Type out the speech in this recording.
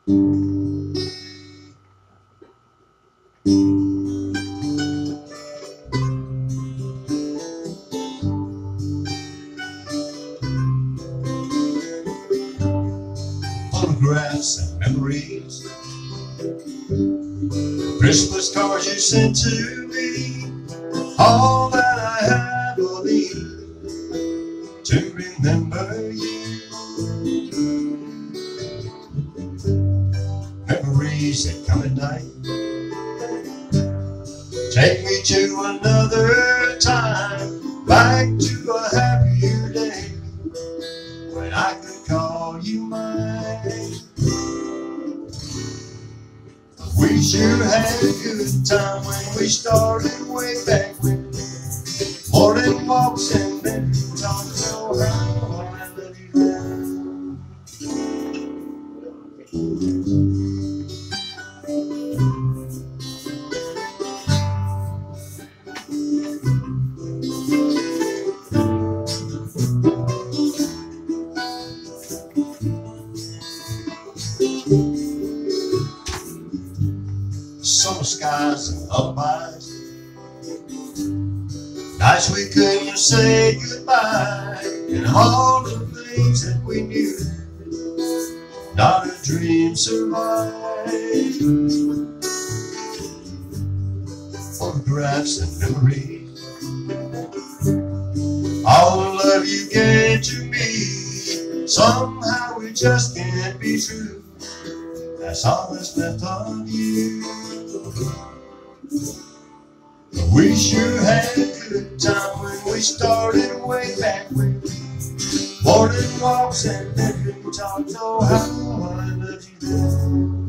Photographs and memories, Christmas cards you sent to me, all that I have will be to remember you. Memories that come at night, take me to another time, back to a happier day when I could call you mine. We sure had a good time when we started way back when. Morning walks and bedroom talks, oh how I love you now. Summer skies and lullabies, nights we couldn't say goodbye, and all the things that we knew, not a dream survived. Photographs and memories, all the love you gave to me, somehow we just can't be true. That's all that's left of you. We sure had a good time when we started way back when. Morning walks and bedroom talks, oh how I love you then.